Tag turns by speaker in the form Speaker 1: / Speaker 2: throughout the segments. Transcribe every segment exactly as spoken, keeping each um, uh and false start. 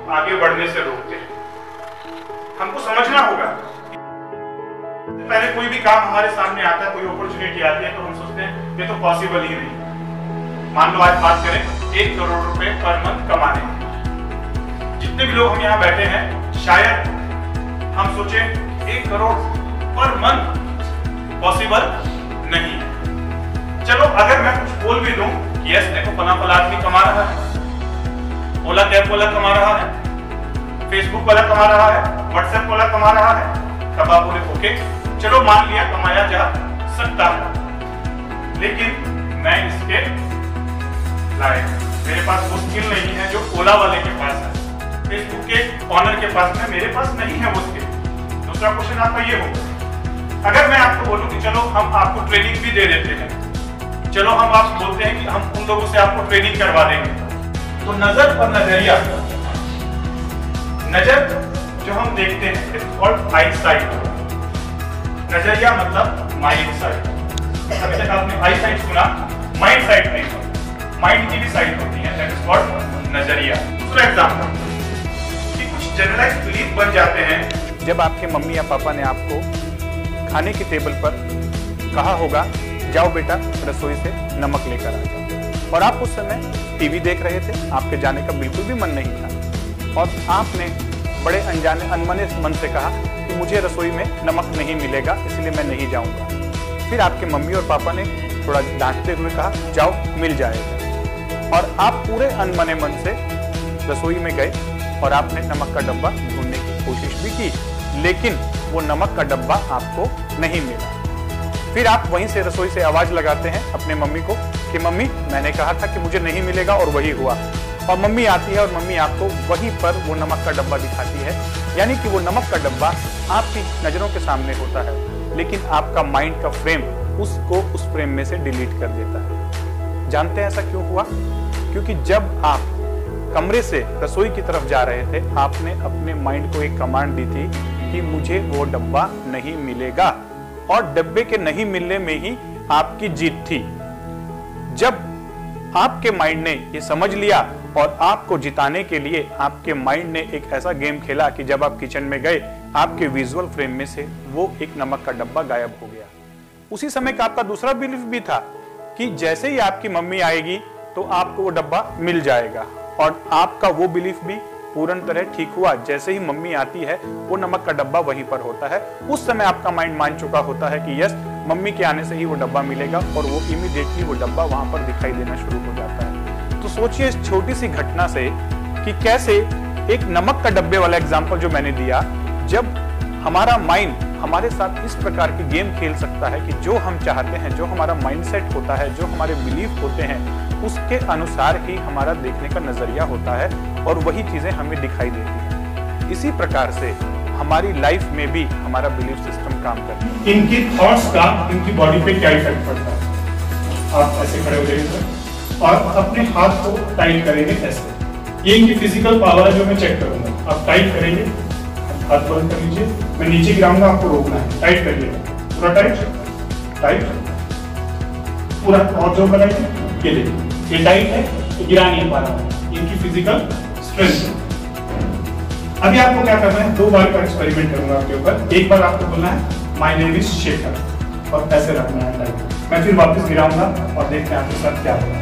Speaker 1: आगे बढ़ने से रोकते हैं। हमको समझना होगा, पहले कोई भी काम हमारे सामने आता है, कोई अपॉर्चुनिटी आती है तो हम सोचते हैं ये तो पॉसिबल ही नहीं। मान लो आज बात करें एक करोड़ रुपए पर मंथ कमाने, जितने भी लोग हम यहाँ बैठे हैं शायद हम सोचे एक करोड़ पर मंथ पॉसिबल नहीं। चलो अगर मैं कुछ बोल भी दूं कि यस देखो फला फला आदमी कमा रहा है, ओला कैब वाला कमा रहा है, फेसबुक वाला कमा रहा है, व्हाट्सएप वाला कमा रहा है, तब आप बोले ओके चलो मान लिया कमाया जा सकता है, लेकिन मैं इसके लायक, मेरे पास वो स्किल नहीं है जो ओला वाले के पास है, फेसबुक के ऑनर के पास है, मेरे पास नहीं है वो स्किल। दूसरा क्वेश्चन आपका ये होगा, अगर मैं आपको बोलूं कि चलो हम आपको ट्रेनिंग भी दे देते हैं, चलो हम आप बोलते हैं कि हम उन लोगों से आपको ट्रेनिंग करवा देंगे, तो नजर और नजरिया, नजर जो हम देखते हैं इट्स कॉल्ड आई साइट, नजरिया मतलब माइंड साइट। अभी तक आपने आई साइट सुना, माइंड साइट नहीं सुना, माइंड की भी साइट होती है दैट इज कॉल्ड नजरिया। दूसरा एग्जांपल कि कुछ जनरलाइज्ड बिलीफ बन जाते हैं।
Speaker 2: जब आपके मम्मी या पापा ने आपको खाने की टेबल पर कहा होगा जाओ बेटा रसोई से नमक लेकर आ जाओ, और आप उस समय टीवी देख रहे थे, आपके जाने का बिल्कुल भी मन नहीं था, और आपने बड़े अनजाने अनमने मन से कहा कि मुझे रसोई में नमक नहीं मिलेगा इसलिए मैं नहीं जाऊंगा। फिर आपके मम्मी और पापा ने थोड़ा डांटते हुए कहा जाओ मिल जाएगा, और आप पूरे अनमने मन से रसोई में गए और आपने नमक का डब्बा ढूंढने की कोशिश भी की, लेकिन वो नमक का डब्बा आपको नहीं मिला। फिर आप वहीं से रसोई से आवाज लगाते हैं अपने मम्मी को कि मम्मी मैंने कहा था कि मुझे नहीं मिलेगा, और वही हुआ। और मम्मी आती है और मम्मी आपको वहीं पर वो नमक का डब्बा दिखाती है, यानी कि वो नमक का डब्बा आपकी नजरों के सामने होता है, लेकिन आपका माइंड का फ्रेम उसको उस फ्रेम में से डिलीट कर देता है। जानते हैं ऐसा क्यों हुआ? क्योंकि जब आप कमरे से रसोई की तरफ जा रहे थे, आपने अपने माइंड को एक कमांड दी थी कि मुझे वो डब्बा नहीं मिलेगा, और डब्बे के नहीं मिलने में ही आपकी जीत थी। जब आपके माइंड ने ये समझ लिया और आपको जिताने के लिए आपके माइंड ने एक ऐसा गेम खेला कि जब आप किचन में गए आपके विजुअल फ्रेम में से वो एक नमक का डब्बा गायब हो गया। उसी समय का आपका दूसरा बिलीफ भी था कि जैसे ही आपकी मम्मी आएगी तो आपको वो डब्बा मिल जाएगा, और आपका वो बिलीफ भी पूर्ण तरह ठीक हुआ। जैसे ही मम्मी आती है वो नमक का डब्बा वहीं पर होता है। उस समय आपका माइंड मान चुका होता है कि यस मम्मी के आने से ही वो डब्बा मिलेगा, और वो इमीडिएटली वो डब्बा वहां पर दिखाई देना शुरू हो जाता है। तो सोचिए इस छोटी सी घटना से कि कैसे एक नमक का डब्बे वाला एग्जाम्पल जो मैंने दिया, जब हमारा माइंड हमारे साथ इस प्रकार की गेम खेल सकता है कि जो हम चाहते हैं, जो हमारा माइंडसेट होता है, जो हमारे बिलीफ होते हैं, उसके अनुसार ही हमारा देखने का नजरिया होता है और वही चीजें हमें दिखाई देती हैं। इसी प्रकार से हमारी लाइफ में भी हमारा बिलीफ सिस्टम काम करता है।
Speaker 1: इनकी थॉट्स का इनकी बॉडी पे क्या इफेक्ट पड़ता है? आप ऐसे खड़े हो जाइए और अपने हाथ को टाइट करेंगे ऐसे। ये इनकी फिजिकल पावर है जो मैं चेक करूंगा। आप टाइट करेंगे, हाथ बंद कर लीजिए, मैं नीचे गिराऊंगा, आपको रोकना है। टाइट करिए, पूरा टाइट टाइट पूरा, और जो बनाइए ये देखिए, ये टाइट है, ये गिरा नहीं पा रहा है, इनकी फिजिकल स्ट्रेंथ। अभी आपको क्या करना है, दो बार का एक्सपेरिमेंट करूंगा आपके ऊपर। एक बार आपको बोलना है माय नेम इज शेखर, और ऐसे रखना है टाइट। मैं फिर वापस गिराऊंगा और देखते हैं आपके साथ क्या होगा।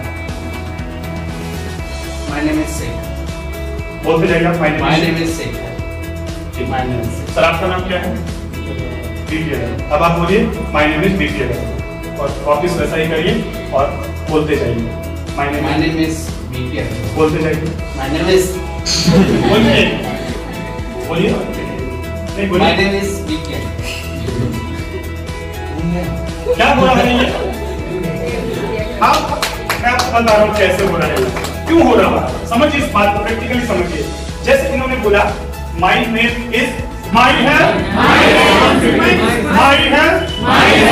Speaker 3: माय नेम इज शेखर
Speaker 1: बोलते जाइए आप, my
Speaker 3: name is Shekhar. My name is Shekhar.
Speaker 1: Sir आपका नाम क्या है? बीपीएल। अब आप बोलिए माय नेम इज बीपीएल, और वापस वैसा ही करिए और बोलते जाइए my name
Speaker 3: my name is BPL.
Speaker 1: बोलते जाइए
Speaker 3: माय नेम इज
Speaker 1: बोलिए बोलिए नहीं बोलिए
Speaker 3: माय नेम इज बीपीएल।
Speaker 1: क्या हो रहा है ये? आप मैं आपको बता रहा हूँ कैसे हो रहा है, क्यों हो रहा है। समझिए इस बात को, प्रैक्टिकली समझिए। जैसे इन्होंने बोला माय नेम इज माय है, माय है, माय है,